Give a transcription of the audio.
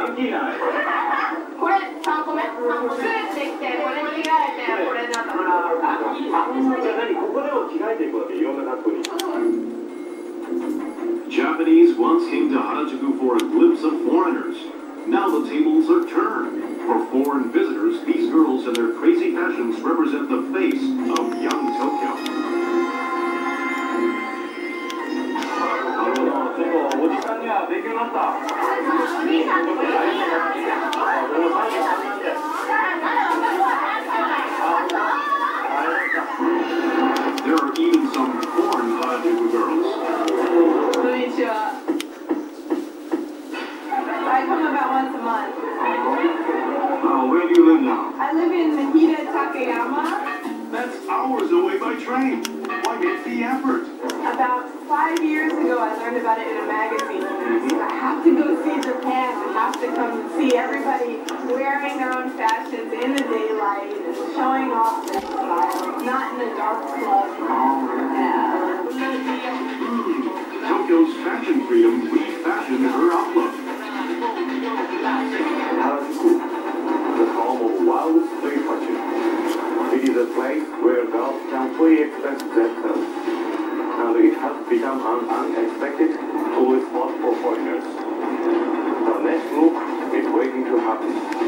元気ない。 これ3個目。スーツできて、これ着替えて、これになったから。 じゃあ何ここでも着替えていくわけいろんな格好に。 Japanese once came to Harajuku for a glimpse of foreigners. Now the tables are turned. For foreign visitors, these girls and their crazy fashions represent the face of young Tokyo. おじさんには勉強になった。 お兄さんってこれいいな。 もう33なんで。 There are even some foreign Harajuku girls. こんにちは。I come about once a month. Where do you live now? I live in Mahida, Takayama. That's hours away by train. Why make the effort? About 5 years ago, I learned about it in a magazine. I have to go see Japan. I have to come and see everybody wearing their own fashions in the daylight and showing off their style, not in a dark club. Yeah. Tokyo's fashion freedom refashioned her outlook. Harajuku, the home of wild street fashion. It is a place where girls can fully express themselves, and it has become an unexpected tourist spot for foreigners. The next look is waiting to happen.